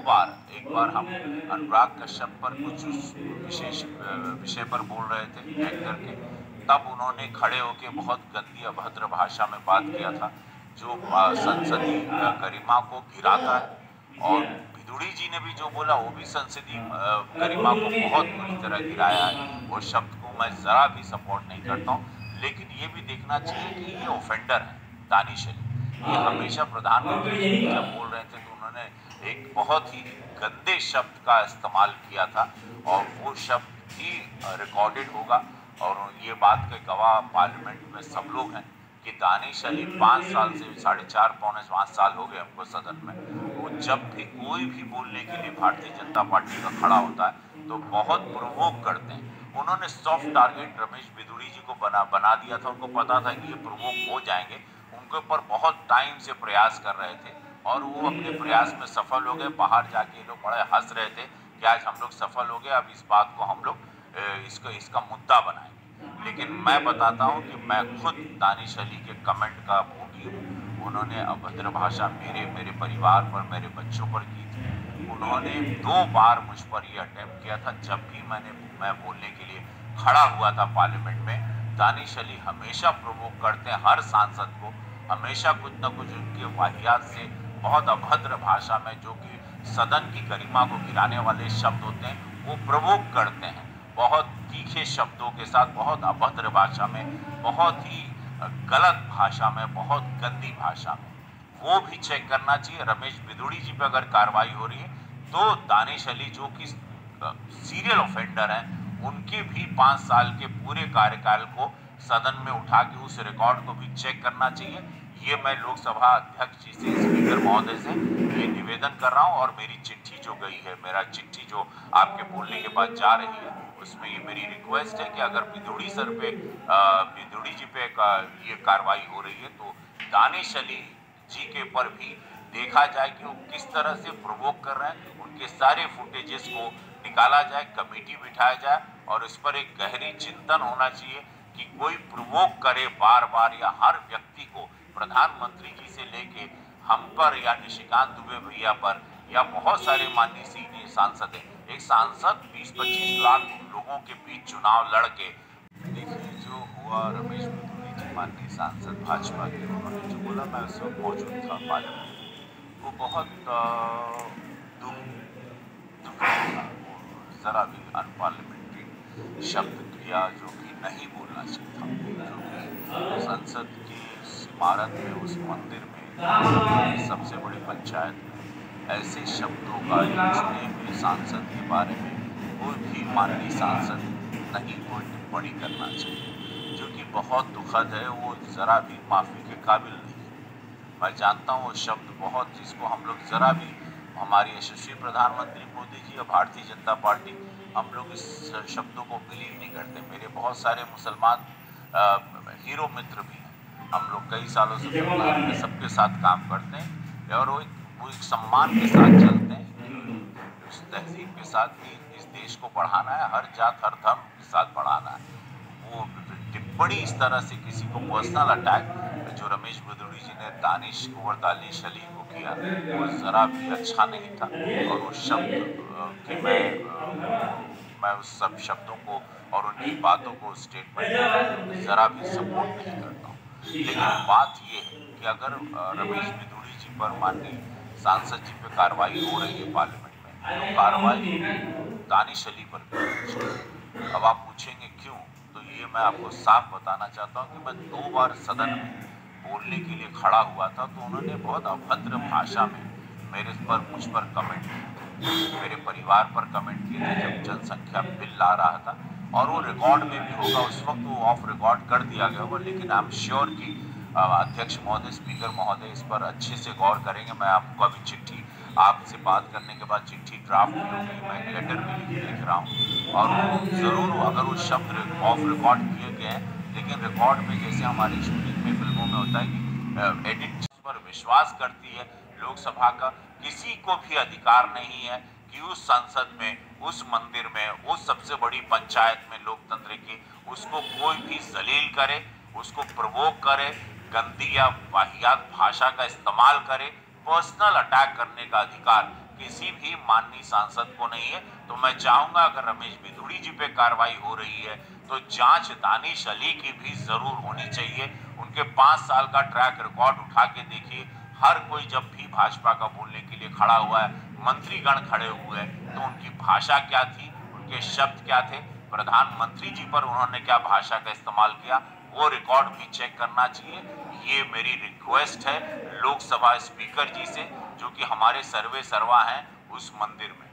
बार, एक बार हम अनुराग कश्यप पर कुछ उस विशेष विषय पर बोल रहे थे एंकर के, तब उन्होंने खड़े होकर बहुत गंदी अभद्र भाषा में बात किया था जो संसदीय गरिमा को गिराता है। और भिदुड़ी जी ने भी जो बोला वो भी संसदीय गरिमा को बहुत बुरी तरह गिराया है। वो शब्द को मैं जरा भी सपोर्ट नहीं करता हूँ, लेकिन ये भी देखना चाहिए कि ये ऑफेंडर है दानिश अली। ये हमेशा प्रधानमंत्री जी जब बोल रहे थे तो उन्होंने एक बहुत ही गंदे शब्द का इस्तेमाल किया था और वो शब्द ही रिकॉर्डेड होगा और ये बात के गवाह पार्लियामेंट में सब लोग हैं कि दानिश अली 5 साल से 4.5 पौने 5 साल हो गए हमको सदन में, वो जब भी कोई भी बोलने के लिए भारतीय जनता पार्टी का खड़ा होता है तो बहुत प्रोवोक करते हैं। उन्होंने सॉफ्ट टारगेट रमेश भिदुड़ी जी को बना दिया था। उनको पता था कि ये प्रोवोक हो जाएंगे, उनके ऊपर बहुत टाइम से प्रयास कर रहे थे और वो अपने प्रयास में सफल हो गए। बाहर जाके लोग बड़े हंस रहे थे कि आज हम लोग सफल हो गए, अब इस बात को हम लोग इसका मुद्दा बनाएंगे। लेकिन मैं बताता हूं कि मैं खुद दानिश अली के कमेंट का भोगी हूँ। उन्होंने अभद्र भाषा मेरे परिवार पर, मेरे बच्चों पर की थी। उन्होंने 2 बार मुझ पर ये अटेम्प्ट किया था जब भी मैं बोलने के लिए खड़ा हुआ था पार्लियामेंट में। दानिश अली हमेशा प्रोवोक करते हैं हर सांसद को, हमेशा कुछ न कुछ उनके वाहियात से बहुत अभद्र भाषा में जो कि सदन की गरिमा को गिराने वाले शब्द होते हैं वो प्रोवोक करते हैं। बहुत तीखे शब्दों के साथ, बहुत अभद्र भाषा में, बहुत ही गलत भाषा में, बहुत गंदी भाषा में। वो भी चेक करना चाहिए। रमेश भिदुड़ी जी पे अगर कार्रवाई हो रही है तो दानिश अली जो कि सीरियल ऑफेंडर हैं उनके भी 5 साल के पूरे कार्यकाल को सदन में उठा के उस रिकॉर्ड को भी चेक करना चाहिए। ये मैं लोकसभा अध्यक्ष जी से, स्पीकर महोदय से ये निवेदन कर रहा हूँ और मेरी चिट्ठी जो गई है, मेरा चिट्ठी जो आपके बोलने के बाद जा रही है, उसमें ये मेरी रिक्वेस्ट है कि अगर भिदुड़ी सर पे, भिदुड़ी जी पे ये कार्रवाई हो रही है तो दानिश अली जी के ऊपर भी देखा जाए कि वो किस तरह से प्रोवोक कर रहे हैं। उनके सारे फुटेजेस को निकाला जाए, कमेटी बिठाया जाए और इस पर एक गहरी चिंतन होना चाहिए कि कोई प्रोवोक करे बार बार या हर व्यक्ति को, प्रधानमंत्री जी से लेके हम पर या निशिकांत दुबे भैया पर या बहुत सारे माननीय सीनियर सांसद हैं। एक सांसद 20-25 लाख लोगों के बीच चुनाव लड़के, देखिए जो हुआ रमेश भिदुड़ी जी माननीय सांसद भाजपा के, उन्होंने जो बोला मैं उस वक्त मौजूद था पार्लियामेंट, वो बहुत दुख था। जरा भी अनपार्लियामेंट्री शब्द किया जो कि नहीं बोलना चाहिए था, जो कि संसद की इमारत में, उस मंदिर में, सबसे बड़ी पंचायत में ऐसे शब्दों का जितने भी सांसद के बारे में कोई भी माननीय सांसद नहीं कोई टिप्पणी करना चाहिए, जो कि बहुत दुखद है। वो ज़रा भी माफ़ी के काबिल नहीं है। मैं जानता हूँ वो शब्द बहुत, जिसको हम लोग ज़रा भी, हमारी यशस्वी प्रधानमंत्री मोदी जी और भारतीय जनता पार्टी, हम लोग इस शब्दों को बिलीव नहीं करते। मेरे बहुत सारे मुसलमान हीरो मित्र भी हैं, हम लोग कई सालों से सबके साथ काम करते हैं और वो एक सम्मान के साथ चलते हैं, उस तहजीब के साथ कि इस देश को बढ़ाना है, हर जात हर धर्म के साथ बढ़ाना है। वो टिप्पणी इस तरह से किसी को पर्सनल अटैक जो रमेश भिदुड़ी जी ने दानिश अली को किया, वो ज़रा भी अच्छा नहीं था। और उस शब्द कि मैं उस सब शब्दों को और उनकी बातों को, स्टेटमेंट ज़रा भी सपोर्ट नहीं करता हूँ। लेकिन बात ये है कि अगर रमेश भिदुड़ी जी पर, माननीय सांसद जी पे कार्रवाई हो रही है पार्लियामेंट में, तो कार्रवाई दानिश अली पर भी होनी चाहिए। अब आप पूछेंगे क्यों, तो ये मैं आपको साफ बताना चाहता हूँ कि मैं 2 बार सदन में बोलने के लिए खड़ा हुआ था तो उन्होंने बहुत अभद्र भाषा में मुझ पर कमेंट किए थे, मेरे परिवार पर कमेंट किए थे जब जनसंख्या बिल ला रहा था, और वो रिकॉर्ड में भी होगा, उस वक्त वो ऑफ रिकॉर्ड कर दिया गया होगा। लेकिन आई एम श्योर कि अध्यक्ष महोदय, स्पीकर महोदय इस पर अच्छे से गौर करेंगे। मैं आपको अभी चिट्ठी, आपसे बात करने के बाद चिट्ठी ड्राफ्ट भी होगी, मैं लेटर भी लिख रहा हूँ और ज़रूर अगर वो शब्द ऑफ रिकॉर्ड किए गए हैं, लेकिन रिकॉर्ड में जैसे हमारी शूटिंग में, फिल्मों में होता है कि एडिट पर विश्वास करती है लोकसभा का, किसी को भी अधिकार नहीं है कि उस संसद में, उस मंदिर में, उस सबसे बड़ी पंचायत में लोकतंत्र की, उसको कोई भी जलील करे, उसको प्रवोक करे, गंदी या वाहियात भाषा का इस्तेमाल करे, पर्सनल अटैक करने का अधिकार किसी भी माननीय सांसद को नहीं है। तो मैं चाहूंगा अगर रमेश बिधूड़ी जी पे कार्रवाई हो रही है तो जांच दानिश अली की भी जरूर होनी चाहिए। उनके 5 साल का ट्रैक रिकॉर्ड उठा के देखिए, हर कोई जब भी भाजपा का बोलने के लिए खड़ा हुआ है, मंत्रीगण खड़े हुए हैं, तो उनकी भाषा क्या थी, उनके शब्द क्या थे, प्रधानमंत्री जी पर उन्होंने क्या भाषा का इस्तेमाल किया, वो रिकॉर्ड भी चेक करना चाहिए। ये मेरी रिक्वेस्ट है लोकसभा स्पीकर जी से, जो कि हमारे सर्वे सर्वा हैं उस मंदिर में।